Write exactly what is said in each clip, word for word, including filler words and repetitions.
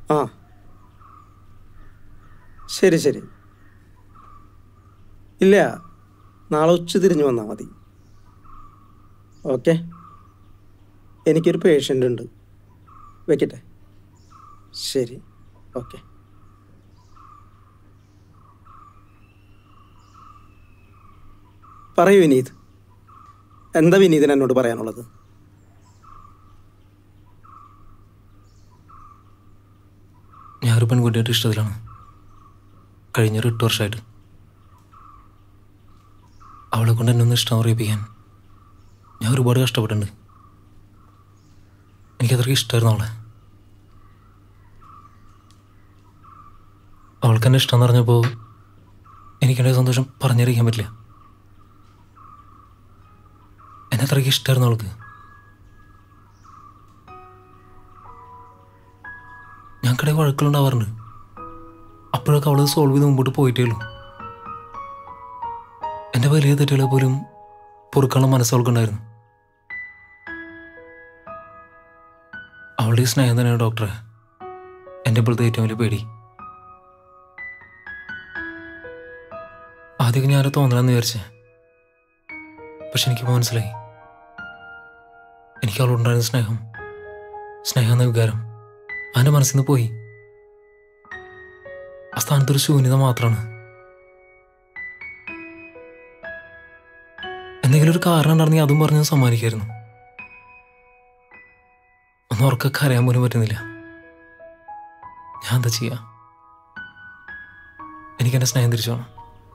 ആ ശരി ശരി. ഇല്ല, നാളെ ഉച്ച തിരിഞ്ഞ് വന്നാൽ മതി. ഓക്കെ. എനിക്കൊരു പേഷ്യൻ്റ് ഉണ്ട്, വെക്കട്ടെ. ശരി, ഓക്കെ. പറയൂ വിനീത്, എന്താ വിനീതിന് എന്നോട് പറയാനുള്ളത്? ഞാനൊരു പെൺകുട്ടിയായിട്ട് ഇഷ്ടത്തിലാണ്, കഴിഞ്ഞൊരു എട്ട് വർഷമായിട്ട്. അവളെ കൊണ്ട് എന്നെ ഒന്ന് ഇഷ്ടം അറിയിപ്പിക്കാൻ ഞാൻ ഒരുപാട് കഷ്ടപ്പെട്ടിട്ടുണ്ട്. എനിക്കത്രയ്ക്ക് ഇഷ്ടമായിരുന്നു അവളെ. അവൾക്ക് എന്നെ ഇഷ്ടം എന്ന് പറഞ്ഞപ്പോൾ എനിക്കെൻ്റെ സന്തോഷം പറഞ്ഞറിയിക്കാൻ പറ്റില്ല. എന്നെ അത്രയ്ക്ക് ഇഷ്ടമായിരുന്നു അവൾക്ക്. ഞങ്ങൾക്കിടെ വഴക്കുകളുണ്ടാവാറുണ്ട്. അപ്പോഴൊക്കെ അവൾ സോൾവ് ചെയ്ത് മുമ്പോട്ട് പോയിട്ടേ ഉള്ളൂ. എൻ്റെ വലിയ തെറ്റുകളെ പോലും പൊറുക്കാനുള്ള മനസ്സ് അവൾക്കുണ്ടായിരുന്നു. അവളുടെ ഈ സ്നേഹം തന്നെയാണ് ഡോക്ടറെ എൻ്റെ ഇപ്പോഴത്തെ ഏറ്റവും വലിയ പേടി. ആദ്യമൊക്കെ ഞാനത് തോന്നണമെന്ന് വിചാരിച്ചേ, പക്ഷെ എനിക്കിപ്പോൾ മനസ്സിലായി, എനിക്ക് അവളുണ്ടായിരുന്ന സ്നേഹം സ്നേഹം എന്ന വികാരം അവൻ്റെ മനസ്സിൽ നിന്ന് പോയി. ആ സ്ഥാനത്തൊരു ശൂന്യത മാത്രമാണ്. എന്തെങ്കിലും ഒരു കാരണം ഉണ്ടായിരുന്നെങ്കിൽ അതും പറഞ്ഞ് സമ്മാനിക്കായിരുന്നു. ഒന്നും ഉറക്കൊക്കെ അറിയാൻ പോലും പറ്റുന്നില്ല. ഞാൻ എന്താ ചെയ്യാ? എനിക്കെൻ്റെ സ്നേഹം തിരിച്ചു വേണം.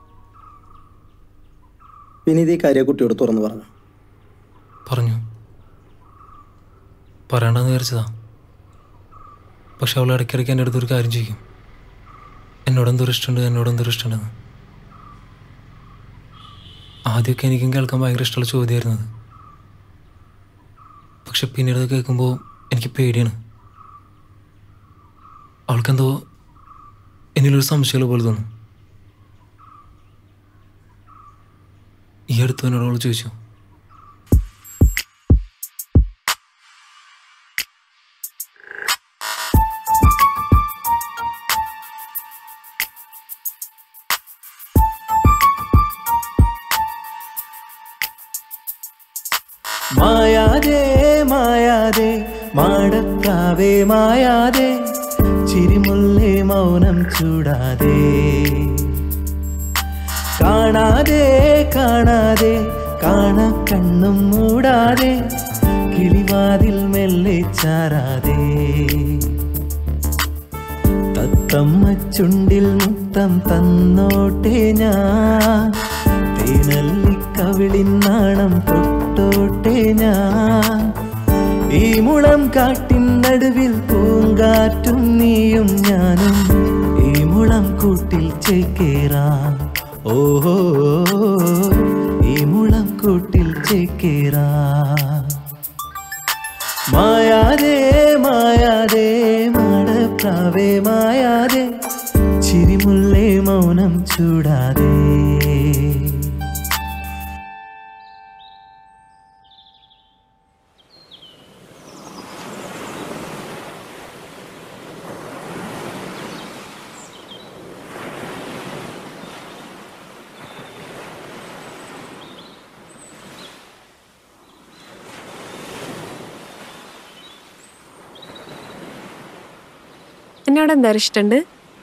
വിനീത് ഈ കാര്യം കുട്ടിയോട് തുറന്നു പറഞ്ഞു? പറഞ്ഞു. പറയണ്ടെന്ന് വിചാരിച്ചതാ. പക്ഷെ അവൾ ഇടയ്ക്കിടയ്ക്ക് എൻ്റെ അടുത്തൊരു കാര്യം ചെയ്യും, എന്നോട് എന്തൊരു ഇഷ്ടമുണ്ട് എന്നോട് എന്തൊരു ഇഷ്ടമുണ്ടെന്ന്. ആദ്യമൊക്കെ എനിക്കും കേൾക്കാൻ ഭയങ്കര ഇഷ്ടമുള്ള ചോദ്യമായിരുന്നത്. പക്ഷെ പിന്നീട് അത് കേൾക്കുമ്പോൾ എനിക്ക് പേടിയാണ്. അവൾക്കെന്തോ എന്നിലൊരു സംശയമുള്ള പോലെ തോന്നും. ഈ അടുത്ത് എന്നോട് അവൾ ചോദിച്ചു, മായാതെ മായാതെ മാടപ്രാവേ മായാതെ ചിരിമുല്ലേ മൗനം ചൂടാതെ കാണാതെ കാണാതെ കാണ കണ്ണും മൂടാതെ കിളിവാതിൽ മെല്ലെ ചാരാതെ തത്തമ്മ ചുണ്ടിൽ മുത്തം തന്നോട്ടെ ഞാൻ തേനല്ലിക്കവിളിൻ നാണം തൊട്ടോട്ടെ ഞാൻ ഈ മുളം കാട്ടിൻ നടുവിൽ പൂങ്കാറ്റും നീയും ഞാനും ഈ മുളം കൂട്ടിൽ ചേക്കേറാം. ഓഹോ ഈ മുളം കൂട്ടിൽ ചേക്കേറാം. മായാതെ മായാതെ മാടപ്രാവേ മായാതെ ചിരിമുല്ലേ മൗനം ചൂടാതെ. എന്നോട് എന്താ ഇഷ്ടമുണ്ട്?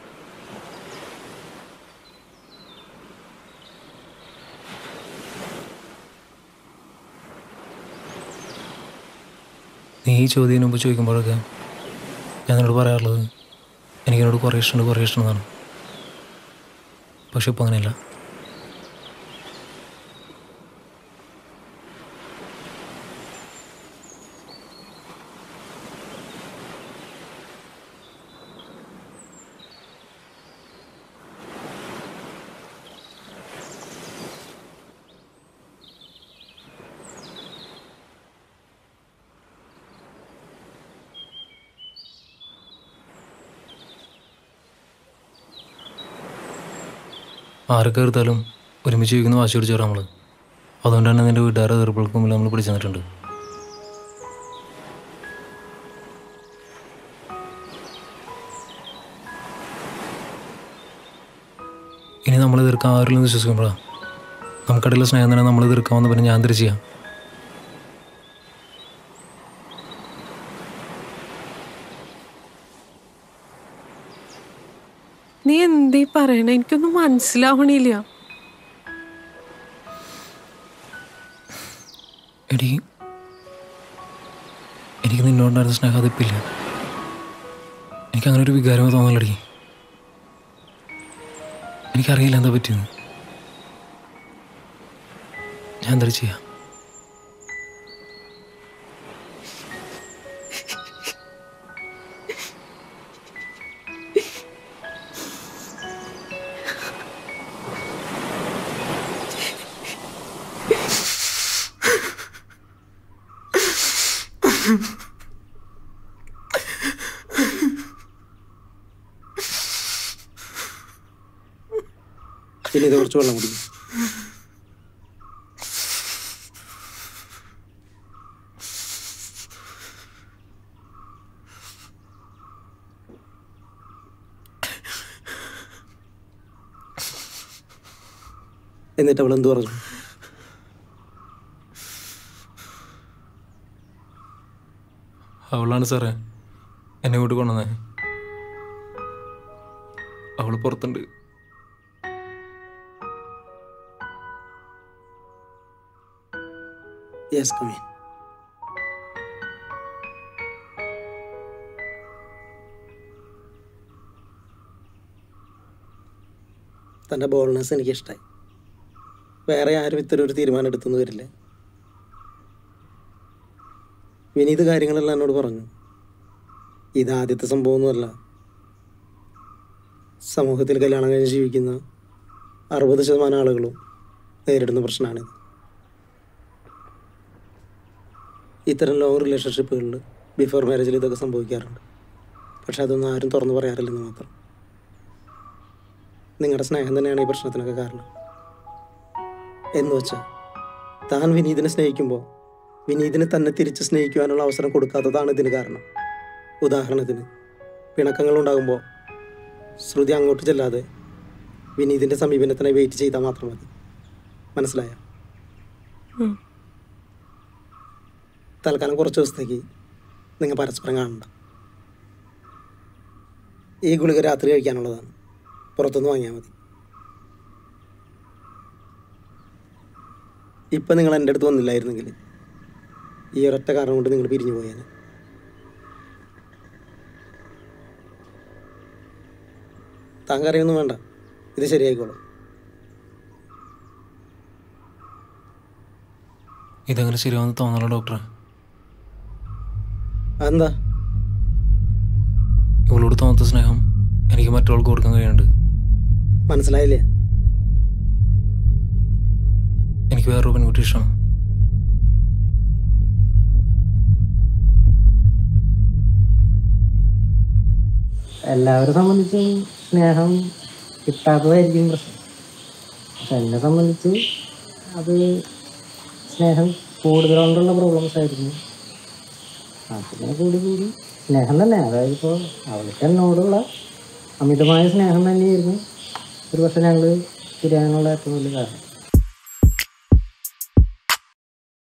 നീ ഈ ചോദ്യം മുമ്പ് ചോദിക്കുമ്പോഴൊക്കെ ഞാൻ നിന്നോട് പറയാറുള്ളത് എനിക്കെന്നോട് കുറേ ഇഷ്ടമുണ്ട് കുറേ ഇഷ്ടമെന്നാണ്. പക്ഷെ ഇപ്പോൾ അങ്ങനെയല്ല. ആരൊക്കെ എടുത്താലും ഒരുമിച്ച് ജീവിക്കുന്ന വാശി പിടിച്ചവരാ നമ്മൾ. അതുകൊണ്ട് തന്നെ നിൻ്റെ വീട്ടുകാരെ എതിർപ്പുകൾക്ക് മുമ്പിൽ നമ്മൾ പിടിച്ചു തന്നിട്ടുണ്ട്. ഇനി നമ്മൾ എതിർക്കാൻ ആരില്ലെന്ന് വിശ്വസിക്കുമ്പോഴാണ് നമുക്കിടയിലെ സ്നേഹം തന്നെ നമ്മൾ എതിർക്കാമെന്ന് പറഞ്ഞ് ഞാൻ തിരിച്ചു ചെയ്യാം. നീ എന്തീ പറയണേ? എനിക്കൊന്നും മനസ്സിലാവണില്ല. എടി, എനിക്ക് നിന്നോണ്ടായിരുന്ന സ്നേഹം അതിപ്പില്ല. എനിക്കങ്ങനെ ഒരു വികാരമോ തോന്നലടി. എനിക്കറിയില്ല എന്താ പറ്റിയെന്ന്. ഞാൻ എന്താ ചെയ്യാം? പിന്നെ ഇത് കുറച്ച് വെള്ളം കുടിക്കും. എന്നിട്ട് അവൾ എന്ത് പറഞ്ഞു? അവളാണ് സാറേ എന്നെ ഇങ്ങോട്ട് കൊണ്ടുവന്നേ. അവൾ പുറത്തുണ്ട്. Yes, come in. തൻ്റെ ബോൾനെസ് എനിക്കിഷ്ടമായി. വേറെ ആരും ഇത്തരം ഒരു തീരുമാനം എടുത്തെന്ന് വരില്ല. വിനീത് കാര്യങ്ങളെല്ലാം എന്നോട് പറഞ്ഞു. ഇതാദ്യത്തെ സംഭവമൊന്നുമല്ല. സമൂഹത്തിൽ കല്യാണം കഴിഞ്ഞ് ജീവിക്കുന്ന അറുപത് ശതമാനം ആളുകളും നേരിടുന്ന പ്രശ്നമാണിത്. ഇത്തരം ലോങ് റിലേഷൻഷിപ്പുകളിൽ ബിഫോർ മാരേജിൽ ഇതൊക്കെ സംഭവിക്കാറുണ്ട്. പക്ഷെ അതൊന്നും ആരും തുറന്നു പറയാറില്ലെന്ന് മാത്രം. നിങ്ങളുടെ സ്നേഹം തന്നെയാണ് ഈ പ്രശ്നത്തിനൊക്കെ കാരണം. എന്ന് വെച്ചാൽ താൻ വിനീതിനെ സ്നേഹിക്കുമ്പോൾ വിനീതിനെ തന്നെ തിരിച്ച് സ്നേഹിക്കുവാനുള്ള അവസരം കൊടുക്കാത്തതാണ് ഇതിന് കാരണം. ഉദാഹരണത്തിന്, പിണക്കങ്ങളുണ്ടാകുമ്പോൾ ശ്രുതി അങ്ങോട്ട് ചെല്ലാതെ വിനീതിൻ്റെ സമീപനത്തിനായി വെയിറ്റ് ചെയ്താൽ മാത്രം മതി. മനസ്സിലായോ? തൽക്കാലം കുറച്ച് ദിവസത്തേക്ക് നിങ്ങൾ പരസ്പരം കാണണ്ട. ഈ ഗുളിക രാത്രി കഴിക്കാനുള്ളതാണ്. പുറത്തുനിന്ന് വാങ്ങിയാൽ മതി. ഇപ്പം നിങ്ങൾ എൻ്റെ അടുത്ത് വന്നില്ലായിരുന്നെങ്കിൽ ഈ ഒരൊറ്റ കാരണം കൊണ്ട് നിങ്ങൾ പിരിഞ്ഞു പോയേനെ. താൻ കറിയൊന്നും വേണ്ട, ഇത് ശരിയായിക്കോളും. ഇതെങ്ങനെ ശരിയാവുമെന്ന് തോന്നണോ ഡോക്ടറെ? അതെന്താ? ഇവളോട് തോന്നാത്ത സ്നേഹം എനിക്ക് മറ്റൊരാൾക്ക് കൊടുക്കാൻ കഴിയുന്നുണ്ട്. മനസ്സിലായില്ലേ? എനിക്ക് വേറൊരു പെൺകുട്ടി ഇഷ്ടമാണ്. എല്ലാവരെ സംബന്ധിച്ച് സ്നേഹം കിട്ടാത്തതായിരിക്കും പ്രശ്നം. പക്ഷെ എന്നെ സംബന്ധിച്ച് അത് സ്നേഹം കൂടുതലുകൊണ്ടുള്ള പ്രോബ്ലംസ് ആയിരുന്നു. അതിനെ കൂടി കൂടി സ്നേഹം തന്നെ, അതായത് ഇപ്പോൾ അവൾക്ക് എന്നോടുള്ള അമിതമായ സ്നേഹം തന്നെയായിരുന്നു ഒരു പക്ഷെ ഞങ്ങൾ പിരിയാനുള്ള ഏറ്റവും വലിയ കാരണം.